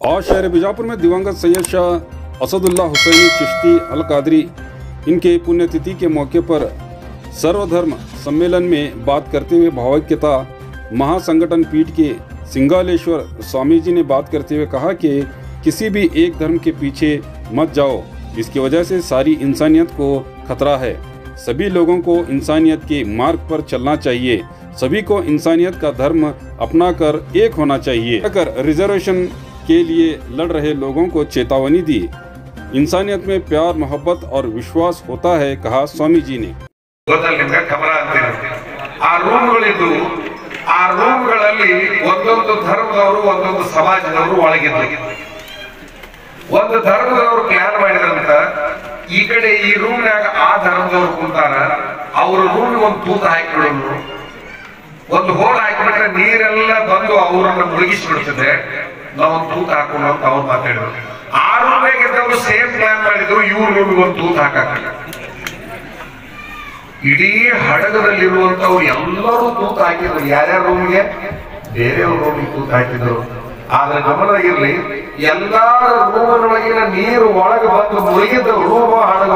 आज शहर बीजापुर में दिवंगत सैयद शाह असदुल्ला हुसैनी चिश्ती अल कादरी इनके पुण्यतिथि के मौके पर सर्वधर्म सम्मेलन में बात करते हुए भावैक्यता महासंगठन पीठ के सिंगालेश्वर स्वामी जी ने बात करते हुए कहा कि किसी भी एक धर्म के पीछे मत जाओ, इसकी वजह से सारी इंसानियत को खतरा है। सभी लोगों को इंसानियत के मार्ग पर चलना चाहिए, सभी को इंसानियत का धर्म अपनाकर एक होना चाहिए। अगर रिजर्वेशन के लिए लड़ रहे लोगों को चेतावनी दी। इंसानियत में प्यार, मोहब्बत और विश्वास होता है, कहा स्वामी जी ने। ಆ ರೂಮ್ಗಳಲ್ಲಿ ಒಂದೊಂದು ಧರ್ಮದವರು ಒಂದೊಂದು ಸಮಾಜದವರು ಒಳಗಿದ್ರು. ಒಂದು ಧರ್ಮದವರು ಪ್ಲಾನ್ ಮಾಡಿದ್ರಂತ ಈ ಕಡೆ ಈ ರೂಮ್ನಾಗ ಆ ಧರ್ಮದವರು ಕುಂತಾರ, ಅವ್ರ ರೂಮ್ಗೆ ಒಂದು ತೂತ ಹಾಕಿಬಿಡೋದು, ಒಂದು ಹೋಲ್ ಹಾಕಿಬಿಟ್ರೆ ನೀರೆಲ್ಲ ಬಂದು ಅವರನ್ನ ಮುಳುಗಿಸ್ಬಿಡ್ತದೆ, ನಾವೊಂದು ತೂತ ಹಾಕೊಂಡು ಅಂತ ಅವ್ರು ಮಾತಾಡಿದ್ರು. ಆ ರೂಮ್ನಾಗ ಇದ್ದವರು ಸೇಮ್ ಪ್ಲಾನ್ ಮಾಡಿದ್ರು, ಇವ್ರ ರೂಮ್ಗೆ ಒಂದು ತೂತ ಹಾಕಕ್ಕ. ಇಡೀ ಹಡಗದಲ್ಲಿರುವಂತವ್ರು ಎಲ್ಲರೂ ತೂತ ಹಾಕಿದ್ರು. ಯಾರ್ಯಾರ ರೂಮ್ಗೆ? ಬೇರೆಯವ್ರ ರೂಮಿಗೆ ತೂತ ಹಾಕಿದ್ರು. ಆದ್ರೆ ಗಮನ ಇರ್ಲಿ, ಎಲ್ಲಾರ ರೂಮನೊಳಗಿನ ನೀರು ಒಳಗೆ ಬಂದು ಮುಳುಗಿದ್ದ ರೂಮ ಹಡಗ,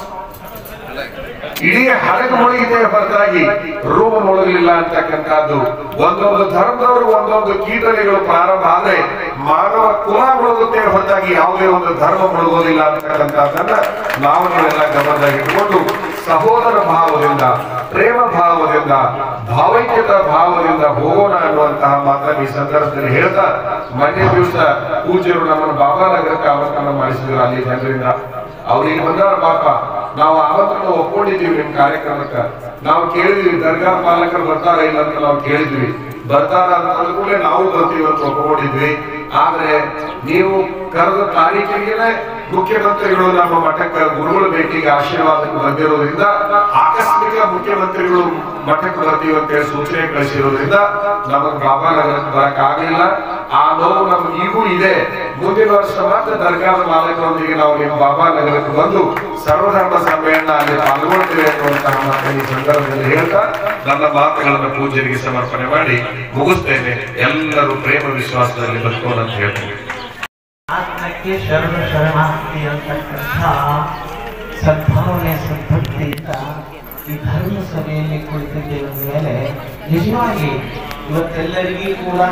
ಇಡೀ ಹಡಗ ಮುಳುಗಿದೆ ಹೊರತಾಗಿ ರೂಮ ಮುಳುಗಲಿಲ್ಲ ಅಂತಕ್ಕಂಥದ್ದು. ಒಂದೊಂದು ಧರ್ಮದವರು ಒಂದೊಂದು ಕೀಟಲೆಗಳು ಪ್ರಾರಂಭ ಆದ್ರೆ ಮಾನವ ಕುಲ ಮುಳುಗುತ್ತೆ ಹೊರತಾಗಿ ಯಾವುದೇ ಒಂದು ಧರ್ಮ ಮುಳುಗೋದಿಲ್ಲ ಅಂತಕ್ಕಂಥದ್ದನ್ನ ನಾವು ನೀವೆಲ್ಲ ಗಮನದಲ್ಲಿಟ್ಟುಕೊಂಡು ಸಹೋದರ ಭಾವದಿಂದ, ಪ್ರೇಮ ಭಾವದಿಂದ, ಭಾವೈಕ್ಯತಾ ಭಾವದಿಂದ ಹೋಗೋಣ ಅನ್ನುವಂತಹ ಮಾತನ್ನು ಈ ಸಂದರ್ಭದಲ್ಲಿ ಹೇಳ್ತಾ, ಮೊನ್ನೆ ದಿವಸ ಪೂಜ್ಯರು ನಮ್ಮನ್ನು ಬಾಬಾನಗರಕ್ಕೆ ಆಮಂತ್ರಣ ಮಾಡಿಸಿದ್ರು. ಅಲ್ಲಿ ಜನರಿಂದ ಅವ್ರಿಗೆ ಬಂದಾರ, ಪಾಪ ನಾವು ಆಮಂತ್ರಣ ಒಪ್ಕೊಂಡಿದ್ದೀವಿ ನಿಮ್ ಕಾರ್ಯಕ್ರಮಕ್ಕೆ, ನಾವು ಕೇಳಿದ್ವಿ ದರ್ಗಾ ಪಾಲಕರು ಬರ್ತಾರ ಇಲ್ಲ ಅಂತ ನಾವು ಕೇಳಿದ್ವಿ, ಬರ್ತಾರ ಅಂತ ಕೂಡಲೇ ನಾವು ಬರ್ತೀವಿ ಅಂತ ಒಪ್ಕೊಂಡಿದ್ವಿ. ಆದ್ರೆ ನೀವು ಕರೆದ ತಾರೀಕಿಗೆ ಮುಖ್ಯಮಂತ್ರಿಗಳು ನಮ್ಮ ಮಠಕ್ಕೆ ಗುರುಗಳ ಭೇಟಿಗೆ ಆಶೀರ್ವಾದಕ್ಕೆ ಬಂದಿರೋದ್ರಿಂದ ಆಕಸ್ಮಿಕ ಮುಖ್ಯಮಂತ್ರಿಗಳು ಮಠಕ್ಕೆ ಬರ್ತೀವಿ ಅಂತ ಹೇಳಿ ಸೂಚನೆ ಕಳಿಸಿರೋದ್ರಿಂದ ನಮಗೆ ಬಾಬಾನಗರಕ್ಕೆ ಬರಕ್ ಆಗಲಿಲ್ಲ. ಆ ನೋವು ನಮ್ಗೆ ಈಗೂ ಇದೆ. ಮುಂದಿನ ವರ್ಷ ಮಾತ್ರ ದರ್ಗಾದ ಮಾಲಕರೊಂದಿಗೆ ನಾವು ನಿಮ್ಮ ಬಾಬಾನಗರಕ್ಕೆ ಬಂದು ಸರ್ವಧರ್ಮ ಸಮ್ಮೇಳನ ಅಲ್ಲಿ ಪಾಲ್ಗೊಳ್ತೇವೆ ಅನ್ನುವಂತಹ ಮಾತನ್ನು ಈ ಸಂದರ್ಭದಲ್ಲಿ ಹೇಳ್ತಾ ನನ್ನ ಮಾತುಗಳನ್ನು ಪೂಜ್ಯರಿಗೆ ಸಮರ್ಪಣೆ ಮಾಡಿ ಮುಗಿಸ್ತೇನೆ. ಎಲ್ಲರೂ ಪ್ರೇಮ ವಿಶ್ವಾಸದಲ್ಲಿ ಬದುಕೋಣ ಅಂತ ಹೇಳ್ತೇವೆ. ಆತ್ಮಕ್ಕೆ ಶರಣ ಶರಣಾರ್ಥಿ ಅಂತಕ್ಕಂಥ ಸದ್ಭಾವನೆ ಸದ್ಭಕ್ತಿಯಿಂದ ಈ ಧರ್ಮ ಸಭೆಯಲ್ಲಿ ಕುಳಿತಿದ್ದೇವೆ ಮೇಲೆ ನಿಜವಾಗಿ ಇವತ್ತೆಲ್ಲರಿಗೂ ಕೂಡ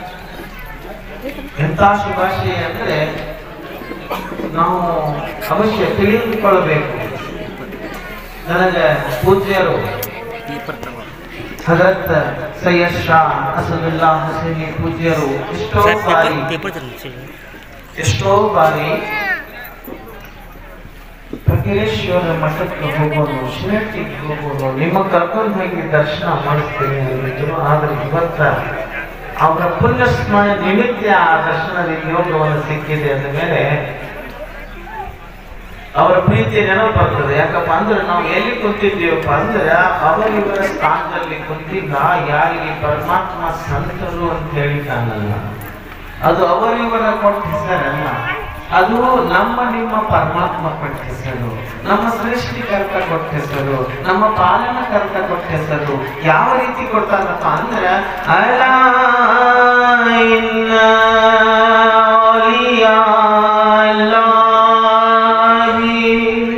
ಎಂಥ ಶುಭಾಶಯ ಅಂದ್ರೆ ನಾವು ಅವಶ್ಯ ತಿಳಿದುಕೊಳ್ಳಬೇಕು. ನನಗೆ ಪೂಜ್ಯರು ಹಜರತ್ ಸೈಯದ್ ಶಾ ಅಸದುಲ್ಲಾ ಹುಸೈನಿ ಪೂಜ್ಯರು ಎಷ್ಟೋ ಬಾರಿ ಪ್ರಕೇಶ್ವರ ಮಠಕ್ಕೆ ಹೋಗೋದು, ಶಿರಟ್ಟಿಗೆ ಹೋಗೋದು, ನಿಮ್ಮ ಕರ್ಕೊಂಡು ಹೋಗಿ ದರ್ಶನ ಮಾಡಿಸ್ತೇನೆ ಅಂದಿದ್ರು. ಆದ್ರೆ ಇವತ್ತ ಅವರ ಪುಣ್ಯಸ್ಮರಣೆ ನಿಮಿತ್ತ ಆ ದರ್ಶನದ ಯೋಗವನ್ನು ಸಿಕ್ಕಿದೆ ಅಂದ ಮೇಲೆ ಅವರ ಪ್ರೀತಿ ನೆನಪು ಬರ್ತದೆ. ಯಾಕಪ್ಪ ಅಂದ್ರೆ ನಾವು ಎಲ್ಲಿ ಕುಂತಿದ್ದೀವಪ್ಪ ಅಂದ್ರೆ ಅವರಿವರ ಸ್ಥಾನದಲ್ಲಿ ಕುಂತಿದ್ದ ಯಾರಿಗೆ ಪರಮಾತ್ಮ ಸಂತರು ಅಂತ ಹೇಳಿದ್ದಾನಲ್ಲ, ಅದು ಅವರಿವರ ಕೊಟ್ಟ ಹೆಸರಲ್ಲ, ಅದು ನಮ್ಮ ನಿಮ್ಮ ಪರಮಾತ್ಮ ಕೊಟ್ಟ ಹೆಸರು, ನಮ್ಮ ಸೃಷ್ಟಿಕರ್ತ ಕೊಟ್ಟ ಹೆಸರು, ನಮ್ಮ ಪಾಲನಕರ್ತ ಕೊಟ್ಟ ಹೆಸರು. ಯಾವ ರೀತಿ ಕೊಡ್ತಾನಪ್ಪ ಅಂದ್ರೆ ಅಲಾ ಇನ್ನ ಔಲಿಯಾ ಅಲ್ಲಾಹಿ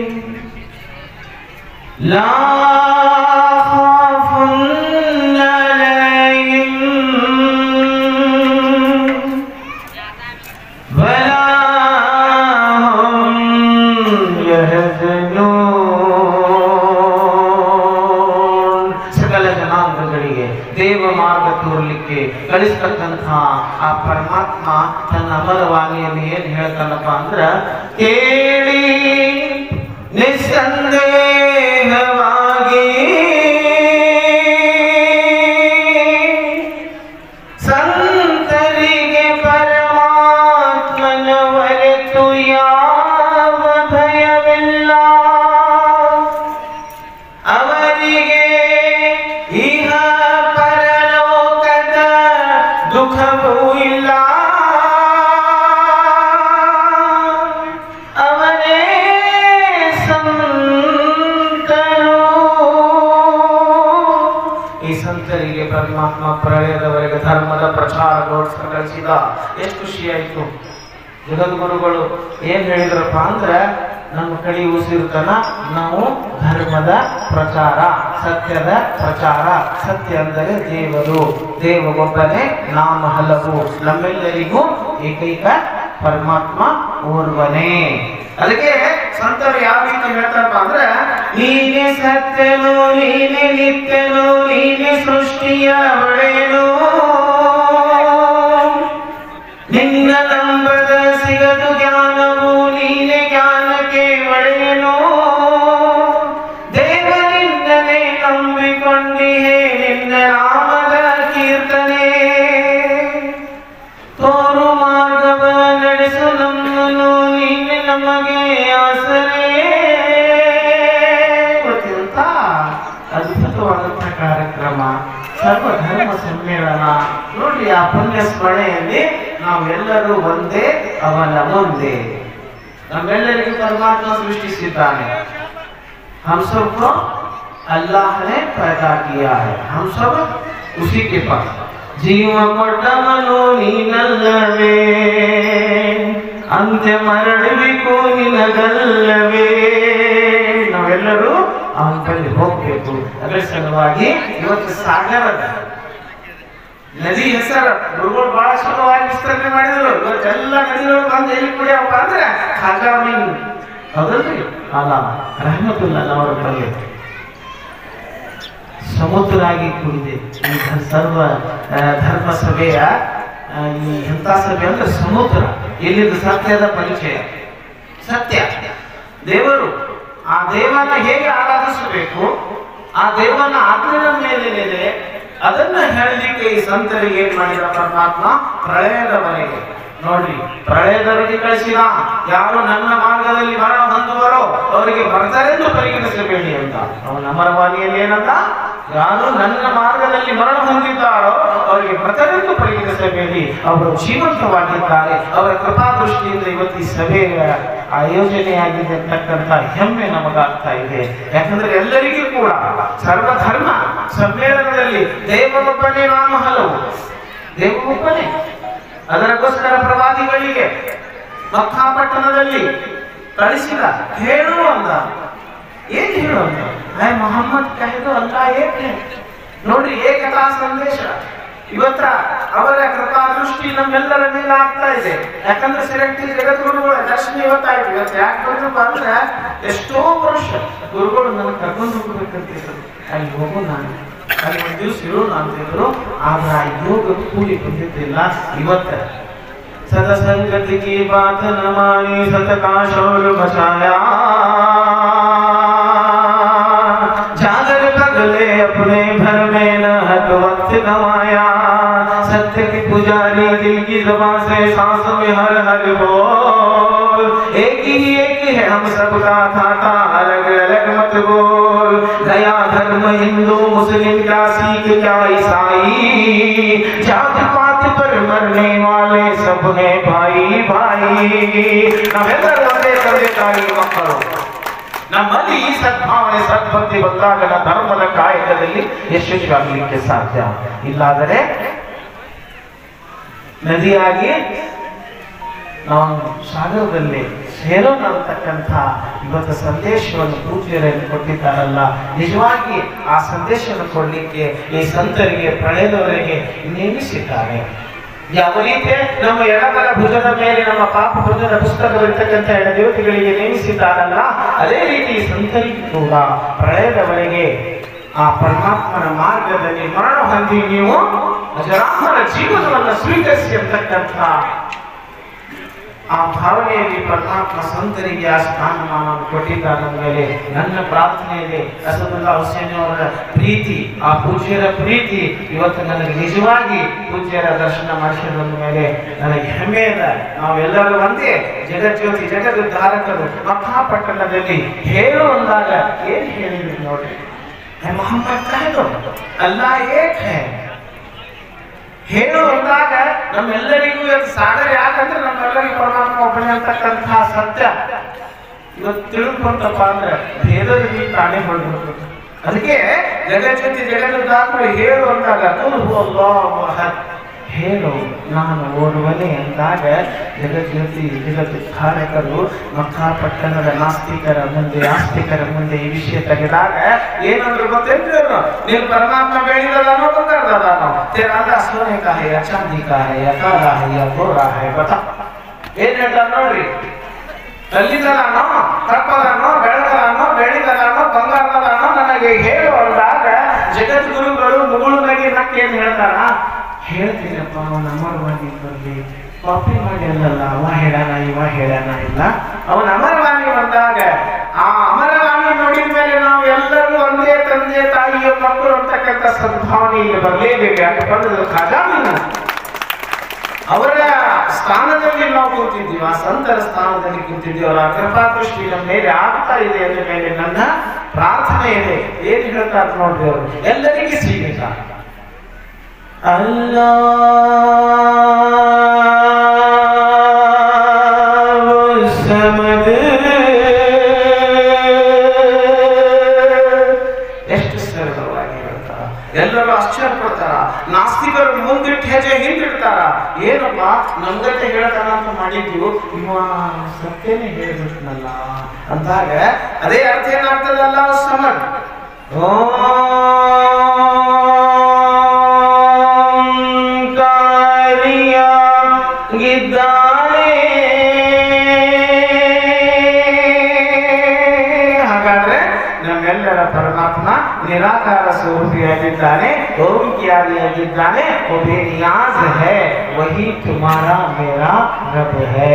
ಲಾ ದೇವ ಮಾರ್ಗ ತೋರ್ಲಿಕ್ಕೆ ಕಳಿಸ್ತಕ್ಕಂಥ ಆ ಪರಮಾತ್ಮ ತನ್ನ ಅಮರವಾಣಿಯಲ್ಲಿ ಏನ್ ಹೇಳ್ತಾನಪ್ಪ ಅಂದ್ರ, ಕೇಳಿ ನಿಸ್ಸಂದೇಹವಾಗಿ ಸಂತರಿಗೆ ಪರಮಾತ್ಮನ ಹೊರತು ಯಾವ ಭಯವಿಲ್ಲ, ಅವರಿಗೆ ಇಹ ಪರಲೋಕದ ದುಃಖವೂ ಇಲ್ಲ, ಅವರೇ ಸಂತರು. ಈ ಸಂತರಿಗೆ ಪರಮಾತ್ಮ ಪ್ರಳಯದವರೆಗೆ ಧರ್ಮದ ಪ್ರಚಾರಗೋಸ್ಕರ ಕಳಿಸಿದ. ಎಷ್ಟು ಖುಷಿ ಆಯಿತು. ಜಗದ್ಗುರುಗಳು ಏನ್ ಹೇಳಿದ್ರಪ್ಪ ಅಂದ್ರೆ, ನಮ್ಮ ಕಡೆ ಉಸಿರುತನ ನಾವು ಧರ್ಮದ ಪ್ರಚಾರ, ಸತ್ಯದ ಪ್ರಚಾರ. ಸತ್ಯ ಅಂದರೆ ದೇವರು, ದೇವಗೊಬ್ಬನೇ, ನಾಮ ಹಲವು, ನಮ್ಮೆಲ್ಲರಿಗೂ ಏಕೈಕ ಪರಮಾತ್ಮ ಓರ್ವನೇ. ಅದಕ್ಕೆ ಸಂತರು ಯಾವ ರೀತಿ ಹೇಳ್ತಾರಪ್ಪ ಅಂದ್ರೆ, ನೀನೆ ಸತ್ಯನು, ನೀನೆ ನಿತ್ಯನು, ನೀನೆ ಸೃಷ್ಟಿಯ ಒಡೆಯನು, ನಿನ್ನ ನಂಬದ ಸಿಗದು ಜ್ಞಾನವು, ನೀನೆ ಜ್ಞಾನಕ್ಕೆ ಒಡೆಯನು, ದೇವರಿಂದಲೇ ನಂಬಿಕೊಂಡಿಹೇ ನಿನ್ನ ನಾಮದ ಕೀರ್ತನೆ, ತೋರು ಮಾರ್ಗವ ನಡೆಸು ನಮ್ಮನು, ನೀನೆ ನಮಗೆ ಆಸರೆ. ಗೊತ್ತಿಂತ ಅದ್ಭುತವಾದಂಥ ಕಾರ್ಯಕ್ರಮ ಸರ್ವಧರ್ಮ ಸಮ್ಮೇಳನ ನೋಡಿ. ಆ ಪುಣ್ಯ ಸ್ಮರಣೆಯಲ್ಲಿ ನಾವೆಲ್ಲರೂ ಒಂದೇ, ಅವನ ಮುಂದೆ. ನಮ್ಮೆಲ್ಲರಿಗೂ परमात्मा सृष्टिಸಿದ್ದಾನೆ. हम सबको अल्लाह ने पैदा किया है, हम सब उसी के पास. ಜೀವ ಕೊಟ್ಟವನು ನೀನಲ್ಲವೇ, ಅಂತ್ಯ ಮರಳಬೇಕು ನಿನಗಲ್ಲವೇ. ನಾವೆಲ್ಲರೂ ಅವನ ಬಳಿ ಹೋಗ್ಬೇಕು. ಅದರ ಸಲುವಾಗಿ ಇವತ್ತು ಸಾಗರದ ನದಿ ಹೆಸರು ಗುರುಗಳು ಬಹಳ ಸುಲಭವಾಗಿ ವಿಸ್ತರಣೆ ಮಾಡಿದ್ರು. ಇವತ್ತೆಲ್ಲ ನದಿಗಳು ಬಂದು ಎಲ್ಲಿ ಕುಡಿಯಪ್ಪ ಅಂದ್ರೆ ಖಾಜಾಮೀನ್ ಹೌದಲ್ರಿ, ಅಲ್ಲ ರಹಮತುಲ್ಲಾ ಅವರ ಬಗ್ಗೆ ಸಮುದ್ರ ಆಗಿ ಕುಡಿದೆ. ಸರ್ವ ಧರ್ಮ ಸಭೆಯ ಈ ಎಂಥ ಸಭೆ ಅಂದ್ರೆ ಸಮುದ್ರ. ಎಲ್ಲಿದ್ದು ಸತ್ಯದ ಪರಿಚಯ, ಸತ್ಯ ದೇವರು. ಆ ದೇವರನ್ನ ಹೇಗೆ ಆರಾಧಿಸಬೇಕು, ಆ ದೇವರನ್ನ ಆಜ್ಞೆಯ ಮೇಲೇನಿದೆ ಅದನ್ನ ಹೇಳಲಿಕ್ಕೆ ಈ ಸಂತರಿಗೆ ಏನ್ ಮಾಡಿದ ಪರಮಾತ್ಮ, ಪ್ರಳಯದವರೆಗೆ ನೋಡ್ರಿ, ಪ್ರಳಯದವರೆಗೆ ಕಳಿಸಿದ. ಯಾರು ನನ್ನ ಮಾರ್ಗದಲ್ಲಿ ಮರಣ ಹೊಂದುವರೋ ಅವರಿಗೆ ಬರ್ತಾರೆಂದು ಪರಿಗಣಿಸಬೇಡಿ ಅಂತ. ಅವನ ಅಮರವಾಣಿಯಲ್ಲಿ ಏನಂತ, ಯಾರು ನನ್ನ ಮಾರ್ಗದಲ್ಲಿ ಮರಣ ಹೊಂದಿದ್ದಾರೋ ಅವರಿಗೆ ಬರ್ತಾರೆಂದು ಪರಿಗಣಿಸಬೇಡಿ, ಅವರು ಜೀವಂತವಾಗಿದ್ದಾರೆ. ಅವರ ಕೃಪಾದೃಷ್ಟಿಯಿಂದ ಇವತ್ತು ಈ ಸಭೆಯ ಆಯೋಜನೆಯಾಗಿದೆ ಅಂತಕ್ಕಂಥ ಹೆಮ್ಮೆ ನಮಗಾಗ್ತಾ ಇದೆ. ಯಾಕಂದ್ರೆ ಎಲ್ಲರಿಗೂ ಕೂಡ ಸರ್ವಧರ್ಮ ಸಮ್ಮೇಳನದಲ್ಲಿ ದೇವಗೊಬ್ಬನೇ, ನಾಮ ಹಲವು, ದೇವಗೊಬ್ಬನೇ. ಅದಕ್ಕೋಸ್ಕರ ಪ್ರವಾದಿಗಳಿಗೆ ಮಕ್ಕಾ ಪಟ್ಟಣದಲ್ಲಿ ಕಳಿಸಿದ ಹೇಳುವಂತ, ಏನ್ ಹೇಳುವಂತ, ಮೊಹಮ್ಮದ್ ಕಹೆದು ಅಲ್ಲಾ ಏಕ್ ಹೈ. ನೋಡ್ರಿ, ಏಕತಾ ಸಂದೇಶ ಇವತ್ತ ಅವರ ಕೃಪಾ ದೃಷ್ಟಿ ನಮ್ಮೆಲ್ಲರ ಮೇಲೆ ಆಗ್ತಾ ಇದೆ. ಯಾಕಂದ್ರೆ ಸಿರಕ್ತಿ ಜಗದ್ಗುರುಗಳ ದರ್ಶನ ಇವತ್ತಾಯ್ತು. ಇವತ್ತು ಯಾಕೆ ಬಂದ್ರು ಅಂದ್ರೆ, ಎಷ್ಟೋ ವರ್ಷ ಗುರುಗಳು ನನ್ನ ಕರ್ಕೊಂಡು ಹೋಗ್ಬೇಕಂತಿದ್ರು. ಅಲ್ಲಿ ಹೋಗು, ನಾನು ಅಲ್ಲಿ ಒಂದು ದಿವಸ ಇರೋಣ ಅಂತಿದ್ರು. ಆದ್ರೆ ಆ ಯೋಗ ಕೂಡಿ ಬಂದಿದ್ದಿಲ್ಲ. ಇವತ್ತ ಸತಸಂಗತಿ ಕಿ ಬಾತ್ ನ ಮಾನಿ ಸತಕಾ ಶೌರ್ ಬಚಾಯಾ, ಜಾಗರ पगले अपने घर में न हक वक्त गवाया, सत्य की पुजारी दिल की ज़बान से सांस में हर हर बोल, एक ही है हम सबका खाता, अलग अलग मत बोल. गया धर्म हिंदू मुस्लिम क्या सिख क्या ईसाई, जात पात पर मरने वाले सब हैं भाई भाई. ನಾವೆಲ್ಲರೂ ಒಂದೇ ತಂದೆ ತಾಯಿ ಮಕ್ಕಳು. ನಮ್ಮಲ್ಲಿ ಈ ಸದ್ಭಾವನೆ ಸದ್ಭಕ್ತಿ ಬಂದಾಗ ಧರ್ಮದ ಕಾಯಕದಲ್ಲಿ ಯಶಸ್ವಿಯಾಗಲಿಕ್ಕೆ ಸಾಧ್ಯ. ಇಲ್ಲಾದರೆ ನದಿಯಾಗಿ ನಾವು ಸಾಗರದಲ್ಲಿ ಸೇರೋಣ ಅಂತಕ್ಕಂಥ ಇವತ್ತು ಸಂದೇಶವನ್ನು ಪೂಜ್ಯರಲ್ಲಿ ಕೊಟ್ಟಿದ್ದಾರಲ್ಲ, ನಿಜವಾಗಿ ಆ ಸಂದೇಶವನ್ನು ಕೊಡಲಿಕ್ಕೆ ಈ ಸಂತರಿಗೆ ಪ್ರಳಯದವರೆಗೆ ನೇಮಿಸಿದ್ದಾರೆ. ಯಾವ ರೀತಿ ನಮ್ಮ ಎಡಬಲ ಭುಜದ ಮೇಲೆ ನಮ್ಮ ಪಾಪ ಭುಜದ ಪುಸ್ತಕವಿರ್ತಕ್ಕಂಥ ಎಡದೇವತೆಗಳಿಗೆ ನೇಮಿಸಿದ್ದಾರಲ್ಲ, ಅದೇ ರೀತಿ ಸಂತರಿಗೂ ಕೂಡ ಪ್ರಳಯದವರೆಗೆ ಆ ಪರಮಾತ್ಮನ ಮಾರ್ಗದಲ್ಲಿ ಮರಣ ಹೊಂದಿ ನೀವು ಅಜರಾಮರ ಜೀವನವನ್ನು ಸ್ವೀಕರಿಸಿ ಅಂತಕ್ಕಂಥ ಆ ಭಾವನೆಯಲ್ಲಿ ಪರಮಾತ್ಮ ಸಂತರಿಗೆ ಆ ಸ್ಥಾನಮಾನವನ್ನು ಕೊಟ್ಟಿದ್ದಾರ ಮೇಲೆ ನನ್ನ ಪ್ರಾರ್ಥನೆಯಲ್ಲಿ ಅಸದುಲ್ಲಾ ಹುಸೇನ್ ಅವರ ಪ್ರೀತಿ, ಆ ಪೂಜ್ಯರ ಪ್ರೀತಿ ಇವತ್ತು ನನಗೆ ನಿಜವಾಗಿ ಪೂಜ್ಯರ ದರ್ಶನ ಮಾಡಿಸಿದ ಮೇಲೆ ನನಗೆ ಹೆಮ್ಮೆ ಇದೆ. ನಾವೆಲ್ಲರೂ ಒಂದೇ ಜಗಜ್ಯೋತಿ ಜಗದುದ್ಧಾರಕರು ಮಕ್ಕಾ ಪಟ್ಟಣದಲ್ಲಿ ಹೇಳು ಅಂದಾಗ ಏನ್ ಹೇಳಿದ್ವಿ ನೋಡ್ರಿ, ಮೊಹಮ್ಮದ್ ಕಹೆದು ಅಲ್ಲಾ ಏಕ್ ಹೈ ಹೇಳು ಅಂದಾಗ ನಮ್ಮೆಲ್ಲರಿಗೂ ಇವತ್ತು ಸಾಗರ. ಯಾಕಂದ್ರೆ ನಮ್ಮೆಲ್ಲರಿಗೂ ಪರಮಾತ್ಮ ಒಬ್ಬನೇ ಅಂತಕ್ಕಂಥ ಸತ್ಯ ಇವತ್ತು ತಿಳ್ಕೊಂಡಪ್ಪ ಅಂದ್ರೆ ಭೇದದಲ್ಲಿ ತಾನೇ ಹೊರಡ್ಬೇಕು. ಅದಕ್ಕೆ ಜಗಜ್ಯೋತಿ ಜಗದುದ್ಧಾರಕರು ಹೇಳು ಅಂದಾಗ ಹೇಳು ನಾನು ಓರ್ವನೆ ಎಂದಾಗ ಜಗಜ್ಯೋತಿ ಜಗದುದ್ಧಾರಕರು ಮಕ್ಕಾ ಪಟ್ಟಣದ ನಾಸ್ತಿಕರ ಮುಂದೆ ಆಸ್ತಿಕರ ಮುಂದೆ ಈ ವಿಷಯ ತೆಗೆದಾಗ ಏನಂದ್ರು ಗೊತ್ತೇನು? ನೀನು ಪರಮಾತ್ಮ ಬೇಡಿದಾನೋ ಬಂಗಾರದಾನೋ तेरा सोने का है या चांदी का है या काला है या गोरा है बता ಏನ್ ಹೇಳ್ತಾರೆ ನೋಡ್ರಿ. ಕಲ್ಲಿದಲಾನೋ ಕಪ್ಪದಾನೋ ಬೆಳಗದಾನೋ ಬೆಳಿದಲಾನೋ ಬಂಗಾರದಾನೋ ನನಗೆ ಹೇಳು ಅಂದಾಗ ಜಗದ್ಗುರುಗಳು ಮುಗುಳುನಾಗಿ ನಕ್ಕೆ ಏನ್ ಹೇಳ್ತಾರ? ಹೇಳ್ತೀನಪ್ಪ ಅವನ ಅಮರವಾಣಿ ಬರಲಿ, ಕಾಪಿ ಮಾಡಿ ಅಲ್ಲಲ್ಲ ಅವ ಹೇಳಾನ ಇವ ಹೇಳಾನ ಇಲ್ಲ. ಅವನ ಅಮರವಾಣಿ ಬಂದಾಗ ಆ ಅಮರವಾಣಿ ನೋಡಿದ ಮೇಲೆ ನಾವು ಎಲ್ಲರೂ ಒಂದೇ ತಂದೆ ತಾಯಿಯ ಮಕ್ಕಳು ಅಂತಕ್ಕಂಥ ಸದ್ಭಾವನೆ ಇಲ್ಲಿ ಬರಲೇಬೇಕು. ಯಾಕೆ ಬಂದ್ರೆ ಖಜಾನ ಅವರ ಸ್ಥಾನದಲ್ಲಿ ನಾವು ಕೂತಿದ್ದೀವಿ, ಆ ಸಂತರ ಸ್ಥಾನದಲ್ಲಿ ಕೂತಿದ್ದೀವಿ. ಅವರ ಕೃಪಾ ದೃಷ್ಟಿ ನಮ್ಮ ಮೇಲೆ ಆಗ್ತಾ ಇದೆ ಅಂದ ಮೇಲೆ ನನ್ನ ಪ್ರಾರ್ಥನೆ ಇದೆ. ಏನ್ ಹೇಳ್ತಾರೆ ನೋಡ್ರಿ, ಅವರು ಎಲ್ಲರಿಗೂ ಸೀಮಿತ. ಎಷ್ಟು ಸರಳವಾಗಿ ಹೇಳ್ತಾರ, ಎಲ್ಲರೂ ಆಶ್ಚರ್ಯ ಪಡ್ತಾರ. ನಾಸ್ತಿಕರು ಮುಂದಿಟ್ಟು ಹೆಜ್ಜೆ ಹಿಂದಿಡ್ತಾರ. ಏನಪ್ಪ ನಮ್ಗಟ್ಟೆ ಹೇಳ್ತಾರ ಅಂತ ಮಾಡಿದ್ವು, ಇವ ಸತ್ಯನೇ ಹೇಳ್ಬಿಟ್ನಲ್ಲ ಅಂದಾಗ ಅದೇ ಅರ್ಥ ಏನಾಗ್ತದಲ್ಲ ಸಮರ್ ಗಿದ್ದಾನೆ. ಹಾಗಾದ್ರೆ ನಮ್ಮೆಲ್ಲರ ಪರಮಾತ್ಮ ನಿರಾಕಾರ ಸ್ವರೂಪಿಯಾಗಿದ್ದಾನೆ, ಓಂಕಾರಿಯಾಗಿದ್ದಾನೆ. वो बेनियाज है वही तुम्हारा मेरा रब है.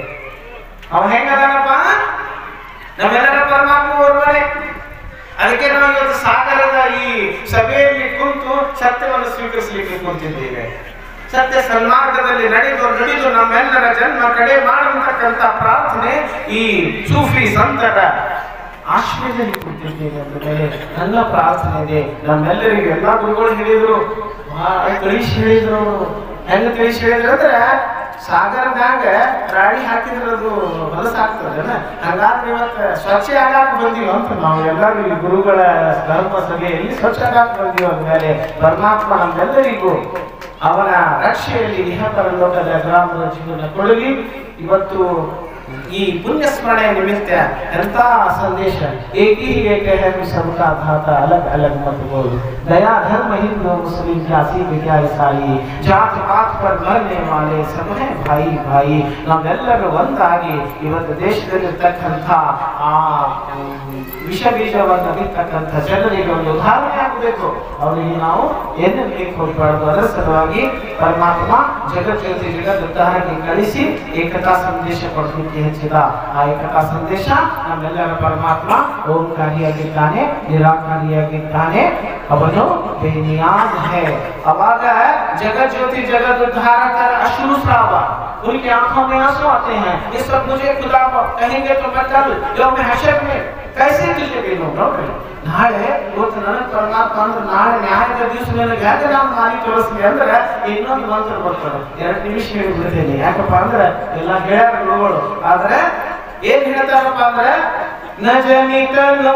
ಅವ ಹೆಂಗದನಪ್ಪ? ನಮ್ಮೆಲ್ಲರ ಪರಮಾತ್ಮ ಓರ್ವನೇ. ಅದಕ್ಕೆ ನಾವು ಇವತ್ತು ಸಾಗರದ ಈ ಸಭೆಯಲ್ಲಿ ಕುಂತು ಸತ್ಯವನ್ನು ಸ್ವೀಕರಿಸಲಿಕ್ಕೆ ಕುಂತಿದ್ದೇವೆ. ಸತ್ಯ ಸನ್ಮಾರ್ಗದಲ್ಲಿ ನಡೆದು ನಮ್ಮೆಲ್ಲರ ಜನ್ಮ ಕಡೆ ಮಾಡುವಂತಕ್ಕಂಥ ಪ್ರಾರ್ಥನೆ ಈ ಸೂಫಿ ಸಂತರ ಆಶ್ರಯದಲ್ಲಿ ಕೂತಿದ್ದೇವೆ ಅಂತ ಮೇಲೆ ನನ್ನ ಪ್ರಾರ್ಥನೆ ಇದೆ. ನಮ್ಮೆಲ್ಲರಿಗೂ ಎಲ್ಲಾ ಗುರುಗಳು ಹೇಳಿದ್ರು, ತಿಳಿಸಿ ಹೇಳಿದ್ರು. ಹೆಂಗ ತಿಳಿಸಿ ಹೇಳಿದ್ರು ಅಂದ್ರೆ ಸಾಗರದಾಗ ರಾಡಿ ಹಾಕಿದ್ರೆ ಅದು ಹೊಲಸಾಗ್ತದೆ. ಹಂಗಾದ್ರೆ ಇವತ್ತು ಸ್ವಚ್ಛ ಆಗಾಕ ಬಂದೀವಿ ಅಂತ ನಾವು ಎಲ್ಲರೂ ಈ ಗುರುಗಳ ಧರ್ಮ ಸಭೆಯಲ್ಲಿ ಸ್ವಚ್ಛ ಆಗಾಕ ಬಂದೀವಿ ಅಂದಮೇಲೆ ಪರಮಾತ್ಮ ನಮ್ಮೆಲ್ಲರಿಗೂ ಅವನ ರಕ್ಷೆಯಲ್ಲಿ ಇಹಪರ ಲೋಕದ ಗ್ರಾಮದ ಜೀವನ ಕೊಡಲಿ. ಇವತ್ತು ಈ ಪುಣ್ಯ ಸ್ಮರಣೆ ನಿಮಿತ್ತ ಎಂತ ಸಂದೇಶ. एक ही एक है सबका धाता अलग अलग मत बोल, दया धर्म हिंदू मुस्लिम जाति क्या ईसाई, जात पात पर मरने वाले सब है भाई भाई. ನಾವೆಲ್ಲರೂ ಒಂದಾಗಿ ಇವತ್ತು ದೇಶದಲ್ಲಿರ್ತಕ್ಕಂಥ ಆ ವಿಷ ಬೀಜವನ್ನು ಬಿತ್ತಕ್ಕಂಥ ಜನರಿಗೆ ಒಂದು ಉದಾಹರಣೆ ಆಗಬೇಕು. ಅವರಿಗೆ ನಾವು ಏನು ಬೇಕು ಹೋಗಬಾರ್ದು. ಅದರ ಸಲುವಾಗಿ ಪರಮಾತ್ಮ ಜಗಜ್ಯೋತಿ ಜಗದುದ್ಧಾರಕ್ಕೆ ಕಳಿಸಿ ಏಕತಾ ಸಂದೇಶ ಕೊಡಲಿಕ್ಕೆ ಹೆಚ್ಚಿದ. ಆ ಏಕತಾ ಸಂದೇಶ ನಮ್ಮೆಲ್ಲರ ಪರಮಾತ್ಮ ಓಂಕಾರಿಯಾಗಿದ್ದಾನೆ, ನಿರಾಕಾರಿಯಾಗಿದ್ದಾನೆ. ಅವನು बेनियाज है. अवाग जगज्योति जगदुद्धारकर अश्रुस्राव, उनकी आंखों में आंसू आते हैं. ये सब मुझे खुदा कहेंगे तो मैं कल यौम हशर में कैसे तुझे गिनूंगा. ನಾಳೆ ಇವತ್ತು ನನಗೆ ಪರಮಾತ್ಮ ಅಂದ್ರೆ ನಾಳೆ ನ್ಯಾಯದ ದಿವಸ ನನಗೆ ಹೇಗೆ ನಾನು ಮಾಡಿ ತೋರಿಸ್ಲಿ ಅಂದ್ರೆ ಇನ್ನೊಂದು ಮಂತ್ರ ಬರ್ತದೆ. 2 ನಿಮಿಷ ಹೇಳಿಬಿಡ್ತೇನೆ. ಯಾಕಪ್ಪ ಅಂದ್ರೆ ಎಲ್ಲ ಗೆಳೆಯರ ಗುರುಗಳು. ಆದ್ರೆ ಏನ್ ಹೇಳ್ತಾರಪ್ಪ ಅಂದ್ರೆ ನಜನಿತನು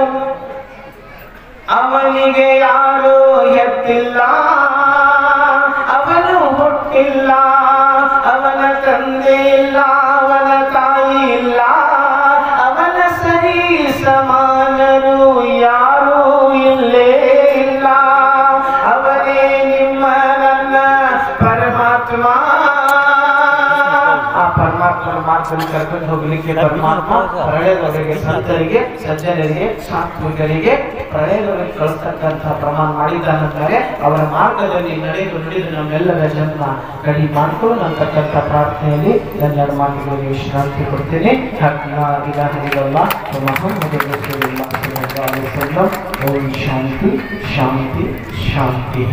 ಅವನಿಗೆ ಯಾರು ಎತ್ತಿಲ್ಲ, ಅವನು ಹುಟ್ಟಿಲ್ಲ, ಅವನ ತಂದೆ ಇಲ್ಲ, ಅವನ ತಾಯಿ ಇಲ್ಲ, ಅವನ ಸರಿ ಸಮಾನರು ಯಾರೂ ಇಲ್ಲೇ ಇಲ್ಲ. ಅವರೇ ನಿಮ್ಮ ನನ್ನ ಪರಮಾತ್ಮ. ಆ ಪರಮಾತ್ಮನ ಮಾರ್ಗದಲ್ಲಿ ಕರ್ಕೊಂಡು ಹೋಗ್ಲಿಕ್ಕೆ ಪರಮಾತ್ಮ ಪ್ರಳಯದವರಿಗೆ, ಸಂತರಿಗೆ, ಸಜ್ಜನರಿಗೆ, ಸಾತ್ವಿಕರಿಗೆ ಪ್ರಳಯದವರಿಗೆ ಕಳಿಸ್ತಕ್ಕಂಥ ಪ್ರಮಾಣ ಮಾಡಿದ್ದಾನಂತಾರೆ. ಅವರ ಮಾರ್ಗದಲ್ಲಿ ನಡೆದು ನಮ್ಮೆಲ್ಲರ ಜನ್ಮ ಕಡಿ ಮಾಡ್ಕೊಂಡು ಅಂತಕ್ಕಂಥ ಪ್ರಾರ್ಥನೆಯಲ್ಲಿ ಎಲ್ಲರ ಮಾತುಗಳಿಗೆ ವಿಶ್ರಾಂತಿ ಕೊಡ್ತೇನೆ. ಓಂ ಶಾಂತಿ ಶಾಂತಿ ಶಾಂತಿ.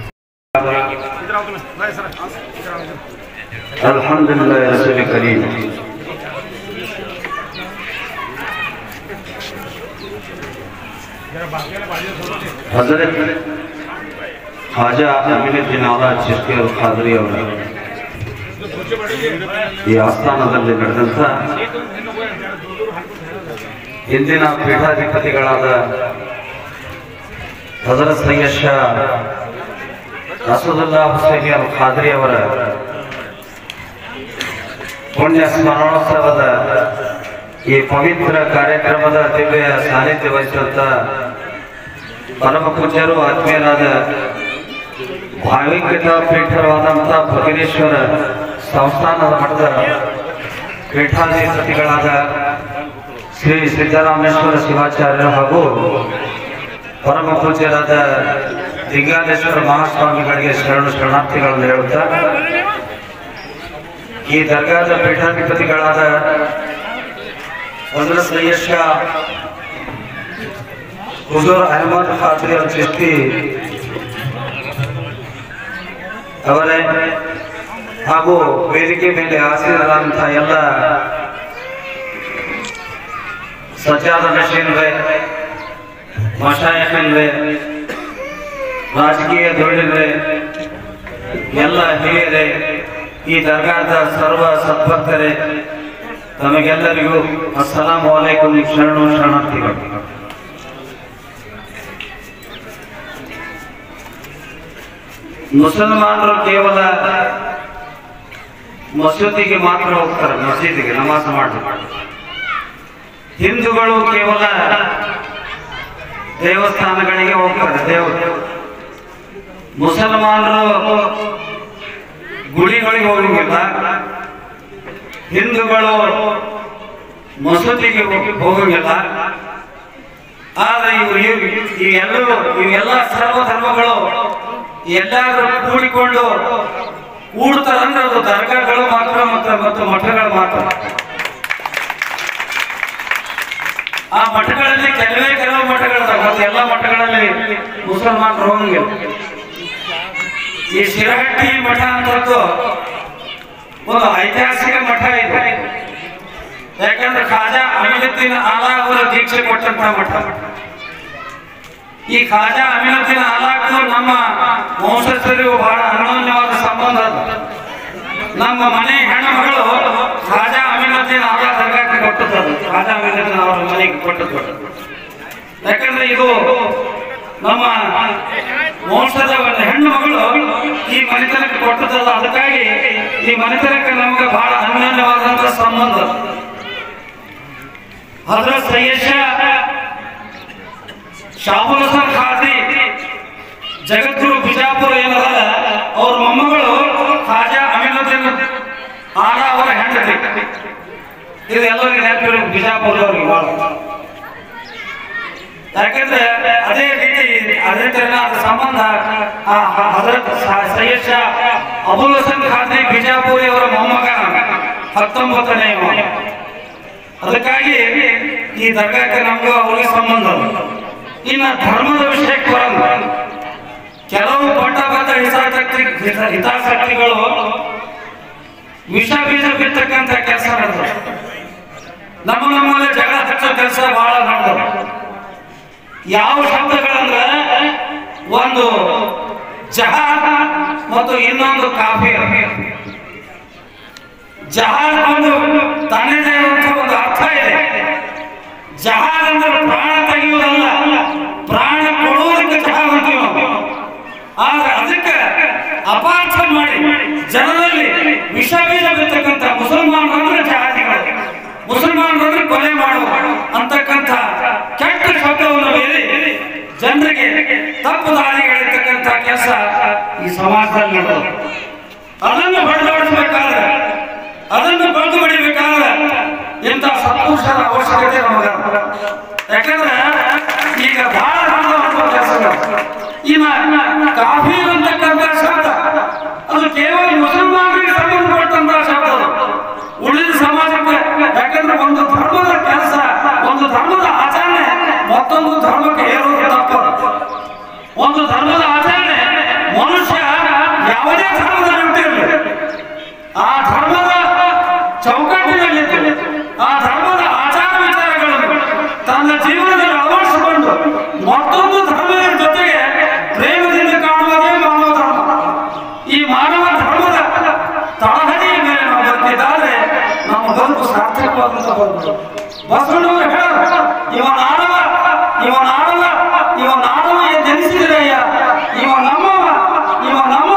अल्हम्दुलिल्लाह रसूल करीम. हजरत ख्वाजा अमीनुद्दीन औला चिश्ती और खादरी ಅವರ ಈ ಆಸ್ಥಾನದಲ್ಲಿ ನಡೆದಂತ ಇಂದಿನ ಪೀಠಾಧಿಪತಿಗಳಾದ ಹಜರತ್ ಸೈಯದ್ ಶಾ ಅಸದುಲ್ಲಾ ಹುಸೈನಿ ಅಲ್ ಖಾದ್ರಿ ಅವರ ಪುಣ್ಯ ಸ್ಮರಣೋತ್ಸವದ ಈ ಪವಿತ್ರ ಕಾರ್ಯಕ್ರಮದ ದಿವ್ಯ ಸಾನ್ನಿಧ್ಯ ವಹಿಸಿದಂತ ಪರಮ ಪೂಜ್ಯರು ಆತ್ಮೀಯರಾದ ಭಾವಿಕತಾ ಪೀಠವಾದಂಥ ಭುವನೇಶ್ವರ ಸಂಸ್ಥಾನದ ಮಠದ ಪೀಠಾಧಿಪತಿಗಳಾದ ಶ್ರೀ ಸಿದ್ದರಾಮೇಶ್ವರ ಶಿವಾಚಾರ್ಯರು ಹಾಗೂ ಪರಮ ಪೂಜ್ಯರಾದ ಲಿಂಗಾಲೇಶ್ವರ ಮಹಾಸ್ವಾಮಿಗಳಿಗೆ ಶರಣಾರ್ಥಿಗಳನ್ನು ಹೇಳುತ್ತಾ, ಈ ದರ್ಗಾದ ಪೀಠಾಧಿಪತಿಗಳಾದ ಹಜರತ್ ಸೈಯದ್ ಶಾ ಹುಜೂರ್ ಅಹಮದ್ ಖಾದ್ರಿ ಅಲ್ ಚಿಶ್ತಿ ಅವರೇ ಹಾಗೂ ವೇದಿಕೆ ಮೇಲೆ ಆಸೀನರಾದಂಥ ಎಲ್ಲ ಸಜ್ಜಾದ ನಶೀನ್ರೆ, ಮಶಾಯಿಖ್ರೆ, ರಾಜಕೀಯ ಧುರೀಣರೇ, ಎಲ್ಲ ಹಿರಿಯರೇ, ಈ ದರ್ಗಾದ ಸರ್ವ ಸದ್ಭಕ್ತರೇ, ತಮಗೆಲ್ಲರಿಗೂ ಅಸ್ಸಲಾಮು ಅಲೈಕುಂ ಶರಣಾರ್ಥಿಗಳು. ಮುಸಲ್ಮಾನರು ಕೇವಲ ಮಸೀದಿಗೆ ಮಾತ್ರ ಹೋಗ್ತಾರೆ, ಮಸೀದಿಗೆ ನಮಾಜ್ ಮಾಡ್ತಾರೆ. ಹಿಂದೂಗಳು ಕೇವಲ ದೇವಸ್ಥಾನಗಳಿಗೆ ಹೋಗ್ತಾರೆ. ಮುಸಲ್ಮಾನರು ಗುಡಿಗಳಿಗೆ ಹೋಗಂಗಿಲ್ಲ, ಹಿಂದೂಗಳು ಮಸೂದಿಗೆ ಹೋಗಂಗಿಲ್ಲ. ಆದ್ರೆ ಇವೆಲ್ಲ ಸರ್ವ ಧರ್ಮಗಳು ಎಲ್ಲಾದ್ರೂ ಕೂಡ್ತಾರಂದ್ರೆ ಅದು ದರ್ಗಾಗಳು ಮಾತ್ರ ಮತ್ತು ಮಠಗಳು ಮಾತ್ರ. ಆ ಮಠಗಳಲ್ಲಿ ಕೆಲವು ಮಠಗಳಿದಾವೆ, ಮತ್ತೆ ಎಲ್ಲ ಮಠಗಳಲ್ಲಿ ಮುಸಲ್ಮಾನರು ಹೋಗಂಗಿಲ್ಲ. ಈ ಶಿರಹಟ್ಟಿ ಮಠ ಅಂತದ್ದು ಒಂದು ಐತಿಹಾಸಿಕ ಮಠ ಇದೆ. ಯಾಕಂದ್ರೆ ಖಾಜಾ ಅಮೀನುದ್ದೀನ್ ಆಲಾ ಅವರ ದೀಕ್ಷೆ ಕೊಟ್ಟಂತ ಮಠ. ಈ ಖಾಜಾ ಅಮೀನುದ್ದೀನ್ ಆಲಾಕ್ಕೂ ನಮ್ಮ ವಂಶಸ್ಥರಿಗೂ ಬಹಳ ಅನ್ಯೋನ್ಯವಾದ ಸಂಬಂಧ. ನಮ್ಮ ಮನೆ ಹೆಣ್ಣುಮಗಳು ಖಾಜಾ ಅಮೀನುದ್ದೀನ್ ಆಲಾ ದರ್ಗಾಕ್ಕೆ ಕೊಟ್ಟದ್ದು, ಖಾಜಾ ಅಮೀನುದ್ದೀನ್ ಅವರ ಮನೆಗೆ ಕೊಟ್ಟದ್ದು. ಯಾಕಂದ್ರೆ ಇದು ನಮ್ಮ ವಂಶದ ಹೆಣ್ಣು ಮಗಳು ಈ ಮನೆತನಕ್ಕೆ ಕೊಟ್ಟದಲ್ಲ. ಅದಕ್ಕಾಗಿ ಈ ಮನೆತನಕ್ಕೆ ನಮಗೆ ಬಹಳ ಅನ್ಯೋನ್ಯವಾದಂತಹ ಸಂಬಂಧ. ಹಜರತ್ ಸೈಯದ್ ಶಾ ಶಾಹುಲ್ ಹಸನ್ ಖಾದ್ರಿ ಜಗದ್ಗುರು ಬಿಜಾಪುರ ಏನದ, ಅವ್ರ ಮೊಮ್ಮಗಳು ಖಾಜಾ ಅಮೀನುದ್ದೀನ್ ಆಲಾ ಅವರ ಹೆಂಡತಿ. ಇದು ಎಲ್ಲರಿಗೂ ನೆನಪಿರೋ ಬಿಜಾಪುರದವ್ರಿಗೆ. ಯಾಕಂದ್ರೆ ಅದೇ ತರನಾದ ಸಂಬಂಧ ಹಜರತ್ ಸೈಯದ್ ಶಾ ಅಬುಲ್ ಹಸನ್ ಖಾದ್ರಿ ಬಿಜಾಪುರಿ ಅವರ ಮೊಮ್ಮಗ 19ನೇ. ಅದಕ್ಕಾಗಿ ಈ ದರ್ಗಾಕ್ಕೆ ನಮಗೂ ಅವ್ರಿಗೆ ಸಂಬಂಧ. ಇನ್ನ ಧರ್ಮದ ವಿಷಯಕ್ಕೆ ಬರಲ್ಲ. ಕೆಲವು ಪಟ್ಟಬದ್ಧ ಹಿತಾಸಕ್ತಿಗಳು ವಿಷ ಬೀಜ ಬಿತ್ತಕ್ಕಂತ ಕೆಲಸ ನಡೆದ. ನಮ್ಮಲ್ಲಿ ಜಗಳ ಹಚ್ಚೋ ಕೆಲಸ ಬಹಳ ನಡೆದ. ಯಾವ ಶಬ್ದಗಳಂದ್ರೆ ಒಂದು ಜಹಾದ್ ಮತ್ತು ಇನ್ನೊಂದು ಕಾಫಿ. ಜಹಾದ್ ಒಂದು ತನ್ನದೇ ಒಂದು ಅರ್ಥ ಇದೆ. ಜಹಾದ್ ಅಂದ್ರೆ ಪ್ರಾಣ ತೆಗೆಯುವುದಲ್ಲ, ಪ್ರಾಣ ಕೊಡುವುದಕ್ಕೆ ಜಹಾದ್ ಅಂತೀವಿ ನಾವು. ಆದ್ರೆ ಅದಕ್ಕೆ ಅಪಾರ್ಥ ಮಾಡಿ ಜನರಲ್ಲಿ ವಿಷ ಬೀಜ ಬಿತ್ತಕ್ಕಂಥ ಮುಸಲ್ಮಾನರಂದ್ರೆ ಜಹಾದಿಗಳು, ಮುಸಲ್ಮಾನರಂದ್ರೆ ಕೊಲೆ ಮಾಡುವ ಅಂತಕ್ಕಂಥ ಕೆಟ್ಟ ಶಬ್ದವನ್ನು ಬೇರೆ ಜನರಿಗೆ ತಪ್ಪು ದಾರಿಗಳಿರ್ತಕ್ಕಂಥ ಕೆಲಸ ಈ ಸಮಾಜದಲ್ಲಿ ನಡೆದು. ಅದನ್ನು ಬದಲಾಯಿಸಬೇಕಾದ್ರೆ, ಅದನ್ನು ಬಂದು ಬಿಡಬೇಕಾದ್ರೆ ಇಂಥ ಸತ್ಪುರುಷರ ಅವಶ್ಯಕತೆ ನಮಗೆ. ಯಾಕಂದ್ರೆ ಈಗ ಬಹಳ ಕೆಲಸಗಳು. ಇನ್ನು ಕಾಫಿ ಅಂತಕ್ಕಂಥ ಶಬ್ದ ಅದು ಕೇವಲ ಮುಸಲ್ಮಾನರಿಗೆ ಸಂಬಂಧಪಟ್ಟಂತಹ ಶಬ್ದ, ಉಳಿದ ಸಮಾಜಕ್ಕೆ. ಯಾಕಂದ್ರೆ ಒಂದು ಧರ್ಮದ ಕೆಲಸ, ಒಂದು ಧರ್ಮದ ಆಚರಣೆ ಮತ್ತೊಂದು ಧರ್ಮಕ್ಕೆ ಏರೋದು ತಪ್ಪು. ಒಂದು ಧರ್ಮದ ಆಚರಣೆ ಮನುಷ್ಯ ಯಾವುದೇ ಧರ್ಮದಲ್ಲಿ ಹುಟ್ಟಿರಲಿ, ಆ ಧರ್ಮದ ಚೌಕಟ್ಟಿನಲ್ಲಿ ಆ ಧರ್ಮದ ಆಚಾರ ವಿಚಾರಗಳನ್ನು ತನ್ನ ಜೀವನದಲ್ಲಿ ಅಳವಡಿಸಿಕೊಂಡು ಮತ್ತೊಂದು ಧರ್ಮದ ಜೊತೆಗೆ ಪ್ರೇಮದಿಂದ ಕಾಣುವುದೇ ಮಾನವ ಧರ್ಮ. ಈ ಮಾನವ ಧರ್ಮದ ತಳಹದಿಯ ಮೇಲೆ ನಾವು ಬರ್ತಿದ್ದಾದ್ರೆ ನಮ್ಮ ಬದುಕು ಸಾರ್ಥಕವಾದಂತ ಬದುಕು. ಬಸವಣ್ಣವರು ಹೇಳ, ಇವನಾಡವ ಜನಿಸಿದ್ರಯ್ಯ, ಇವ ನಮ್ಮವ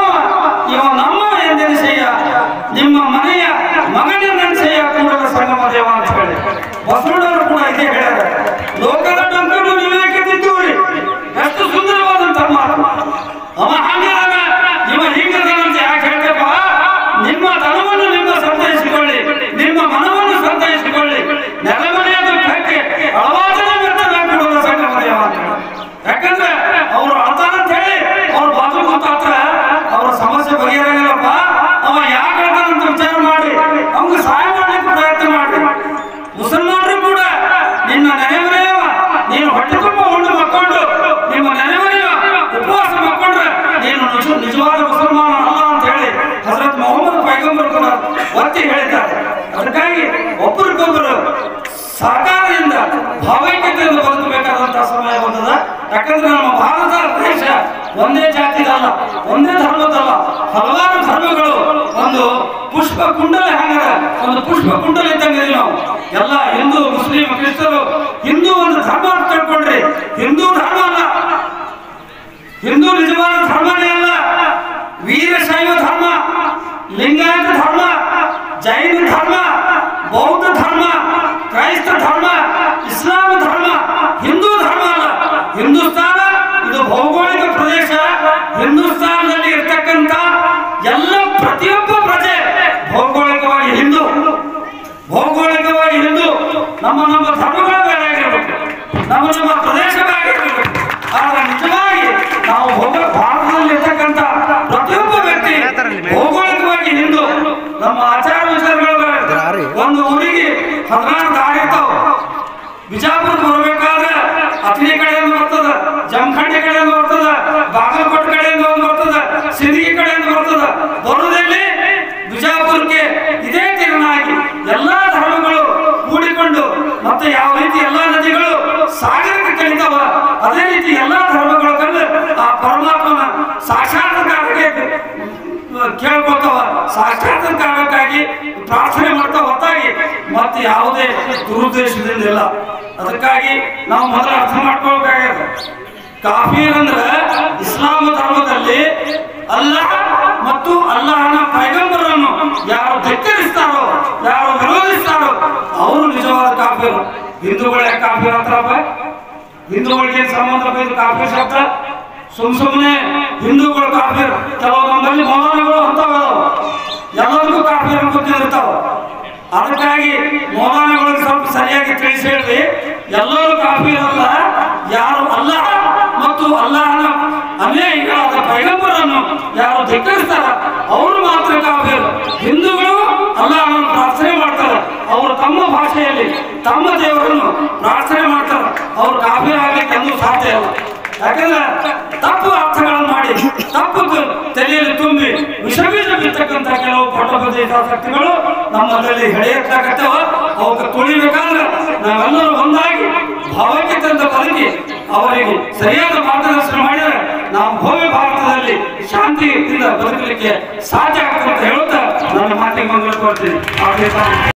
ಬಸವಣ್ಣವರು ಕೂಡ ಇದೇ ಹೇಳ್ಯಾರ. ಲೋಕದ ಡಂಕನ್ನು ನೀವೇಕೆ ತಿಂತೀರಿ? ಎಷ್ಟು ಸುಂದರವಾದಂತ ಮಾತು. ಅವ ಹಂಗಾಗ ಇವ ಹೀಗದಂತ ಯಾಕೆ ಹೇಳ್ತಪ್ಪ? ನಿಮ್ಮ ಧನವನ್ನು ನಿಮ್ಮ ಸಂತೈಸಿಕೊಳ್ಳಿ, ನಿಮ್ಮ ಮನವನ್ನು ಸಂತೈಸಿಕೊಳ್ಳಿ. ನೆಲಮನೆಯ ದುಃಖಕ್ಕೆ ಅಳವಾದನೆ ವ್ಯಕ್ತವಾಗಿಬಿಡುವ ಸಂಗಮದೇವ ಅಂತ. ಯಾಕಂದ್ರೆ ಅವ್ರು ಅಳ್ತಾರ ಅಂತ ಹೇಳಿ ಅವ್ರ ಬಾಜು ಕೂತಾತ್ರ ಅವ್ರ ಸಮಸ್ಯೆ ಬಗೆಹರಿಯಲ್ಲಪ್ಪ. ಅವ ಯಾಕೆ ಹೇಳ್ತಾನಂತ ವಿಚಾರ ಮಾಡಿ ಅವ್ಗೆ ಸಹಾಯ ಮಾಡ್ಲಿಕ್ಕೆ ಪ್ರಯತ್ನ ಮಾಡಿ. ಮುಸಲ್ಮಾನರು ಕೂಡ ನಿನ್ನ ನೆನೆಮನೆಯವ ನೀನು ಹೊಟ್ಟೆ ತುಂಬ ಉಂಡು ಮಕ್ಕೊಂಡು ನಿಮ್ಮ ನೆನೆಮನೆಯ ಉಪವಾಸ ಮಕ್ಕೊಂಡ್ರೆ ನೀನು ನಿಜವಾದ ಮುಸಲ್ಮಾನ ಅಲ್ಲ ಅಂತ ಹೇಳಿ ಹಜರತ್ ಮೊಹಮ್ಮದ್ ಪೈಗಂಬರ್ ಕೂಡ ಒತ್ತಿ ಹೇಳಿದ್ದಾರೆ. ಅದಕ್ಕಾಗಿ ಒಬ್ಬರಿಗೊಬ್ಬರು ಸಹಕಾರದಿಂದ ಭಾವೈಕ್ಯತೆಯಿಂದ ಬದುಕಬೇಕಾದಂತಹ ಸಮಯ ಬಂದದ. ಯಾಕಂದ್ರೆ ನಮ್ಮ ಭಾರತ ದೇಶ ಒಂದೇ ಜಾತಿದಲ್ಲ, ಒಂದೇ ಧರ್ಮದಲ್ಲ, ಹಲವಾರು ಧರ್ಮಗಳು ಒಂದು ಪುಷ್ಪ ಕುಂಡಲ ಹಂಗದ, ಒಂದು ಪುಷ್ಪ ಕುಂಡಲ ಇದ್ದಂಗೆ ನಾವು ಎಲ್ಲ ಹಿಂದೂ ಮುಸ್ಲಿಂ ಕ್ರಿಸ್ತರು. ಹಿಂದೂ ಒಂದು ಧರ್ಮ ಅಂತ ತಿಳ್ಕೊಂಡ್ರಿ, ಹಿಂದೂ ಧರ್ಮ ಅಲ್ಲ, ಹಿಂದೂ ನಿಜವಾದ ಧರ್ಮನೇ ಅಲ್ಲ. ವೀರಶೈವ ಧರ್ಮ, ಲಿಂಗಾಯತ ಧರ್ಮ, ಜೈನ ಧರ್ಮ, ಬೌದ್ಧ ಧರ್ಮ, ಕ್ರೈಸ್ತ ಧರ್ಮ, ಇಸ್ಲಾಂ ಧರ್ಮ, ಹಿಂದೂ ಧರ್ಮ ಅಲ್ಲ. ಹಿಂದೂಸ್ತಾನ ಇದು ಭೌಗೋಳಿಕ ಪ್ರದೇಶ. ಹಿಂದೂಸ್ತಾನದಲ್ಲಿ ಇರ್ತಕ್ಕಂಥ ಎಲ್ಲ ಪ್ರತಿಯೊಬ್ಬ ಪ್ರಜೆ ಭೌಗೋಳಿಕವಾಗಿ ಹಿಂದೂ, ಭೌಗೋಳಿಕವಾಗಿ ಹಿಂದೂ. ನಮ್ಮ ನಮ್ಮ ಧರ್ಮಗಳ ಬೇರೆ ಆಗಿರಬೇಕು, ನಮ್ಮ ನಮ್ಮ ಪ್ರದೇಶ ಬೇರೆ ಆಗಿರಬೇಕು. ಆದರೆ ನಿಜವಾಗಿ ನಾವು ಭಾರತದಲ್ಲಿ ಇರ್ತಕ್ಕಂಥ ಪ್ರತಿಯೊಬ್ಬ ವ್ಯಕ್ತಿ ಭೌಗೋಳಿಕವಾಗಿ ಹಿಂದೂ. ನಮ್ಮ ಆಚಾರ ವಿಚಾರಗಳು ಬೇರೆ. ಒಂದು ಊರಿಗೆ 16 ದಾರಿ ಇರ್ತಾವ. ಬಿಜಾಪುರಕ್ಕೆ ಬರಬೇಕಾದ್ರೆ ಅಥಣಿ ಕಡೆಯಿಂದ ಬರ್ತದ, ಜಮಖಂಡಿ ಕಡೆಯಿಂದ ಬರ್ತದ, ಬಾಗಲಕೋಟೆ ಕಡೆಯಿಂದ ಬರ್ತದ, ಸಿಂದಗಿ ಕಡೆಯಿಂದ ಬರ್ತದ. ಬರುವುದಲ್ಲಿ ಬಿಜಾಪುರಕ್ಕೆ ಇದೇ ತಿರುನಾಗಿ ಎಲ್ಲಾ ಧರ್ಮಗಳು ಕೂಡಿಕೊಂಡು ಮತ್ತೆ ಯಾವ ರೀತಿ ಎಲ್ಲಾ ನದಿಗಳು ಸಾಗರಕ್ಕೆ ಕಳಿತಾವ ಅದೇ ರೀತಿ ಎಲ್ಲಾ ಧರ್ಮಗಳು ಕಂಡು ಆ ಪರಮಾತ್ಮನ ಸಾಕ್ಷಾತ್ಕಾರಕ್ಕೆ ಕೇಳ್ಕೊತಾವ, ಸಾಕ್ಷಾತ್ಕಾರಕ್ಕಾಗಿ ಪ್ರಾರ್ಥನೆ ಮಾಡ್ತಾ ಹೊತ್ತಾಗಿ ಮತ್ತೆ ಯಾವುದೇ ದುರುದ್ದೇಶದಿಂದ ಇಲ್ಲ. ಅದಕ್ಕಾಗಿ ನಾವು ಮೊದಲು ಅರ್ಥ ಮಾಡ್ಕೊಳ್ಬೇಕಾಗಿದೆ. ಕಾಫೀರ್ ಅಂದ್ರೆ ಇಸ್ಲಾಂ ಧರ್ಮದಲ್ಲಿ ಅಲ್ಲಾಹ್ ಮತ್ತು ಅಲ್ಲಾಹನ ಪೈಗಂಬರನ್ನು ಯಾರು ಧಿಕ್ಕರಿಸ್ತಾರೋ, ಯಾರು ವಿರೋಧಿಸ್ತಾರೋ ಅವರು ನಿಜವಾದ ಕಾಫೀರ್. ಹಿಂದೂಗಳೇ ಕಾಫೀರ್ ಅಂತಾರಪ್ಪ. ಹಿಂದೂಗಳಿಗೆ ಸಂಬಂಧ ಬೇಕು ಕಾಫೀರ್ ಶಬ್ದ. ಸುಮ್ಮನೆ ಹಿಂದೂಗಳು ಕಾಫೀರ್. ಕೆಲವು ನಮ್ಮಲ್ಲಿ ಮೌಲಾನಗಳು ಅಂತಾವ, ಎಲ್ಲರಿಗೂ ಕಾಫೀರ್ ಅನ್ಕೊತಿರ್ತಾವ. ಅದಕ್ಕಾಗಿ ಮೌಲಾನಗಳಿಗೆ ಸ್ವಲ್ಪ ಸರಿಯಾಗಿ ತಿಳಿಸಿ ಹೇಳಿ, ಎಲ್ಲರೂ ಕಾಫೀರ್ ಅಲ್ಲ. ಯಾರು ಅಲ್ಲಾಹ್ ಮತ್ತು ಅಲ್ಲಾಹನ ಅನ್ಯಾಯಿಗಳಾದ ಪೈಗಂಬರನ್ನು ಯಾರು ಧಿಕ್ಕರಿಸ್ತಾರ ಅವರು ಮಾತ್ರ ಕಾಫೀರ್. ಹಿಂದೂಗಳು ಅಲ್ಲಾಹನನ್ನು ಪ್ರಾರ್ಥನೆ ಮಾಡ್ತಾರೆ, ಅವರು ತಮ್ಮ ಭಾಷೆಯಲ್ಲಿ ತಮ್ಮ ದೇವರನ್ನು ಪ್ರಾರ್ಥನೆ ಮಾಡ್ತಾರೆ. ಅವರು ಕಾಫೀರ್ ಆಗ್ಲಿಕ್ಕೆ ಎಂದೂ ಸಾಧ್ಯ ಇಲ್ಲ. ಯಾಕಂದ್ರೆ ತಪ್ಪು ಅರ್ಥಗಳನ್ನು ಮಾಡಿ ತಪ್ಪು ತಲೆಯಲ್ಲಿ ತುಂಬಿ ವಿಷಬೀಜ ಬಿತ್ತಕ್ಕಂಥ ಕೆಲವು ಪಟ್ಟಬದ್ಧತೆಗಳು ನಮ್ಮಲ್ಲಿ ಹೆಡೆಯಕ್ಕಾಗತ್ತವ. ಅವಕ್ಕೆ ತುಳಿಬೇಕಾದ್ರೆ ನಾವೆಲ್ಲರೂ ಒಂದಾಗಿ ಭಾವೈಕ್ಯತೆಯಿಂದ ಬದುಕಿ ಅವರಿಗೆ ಸರಿಯಾದ ಮಾರ್ಗದರ್ಶನ ಮಾಡಿದರೆ ನಾವು ಭವ್ಯ ಭಾರತದಲ್ಲಿ ಶಾಂತಿಯಿಂದ ಬದುಕಲಿಕ್ಕೆ ಸಾಧ್ಯ ಆಗ್ತದೆ ಅಂತ ಹೇಳುತ್ತಾ ನನ್ನ ಮಾತಿಗೆ ಮಂಗಲ ಕೊಡ್ತೀನಿ.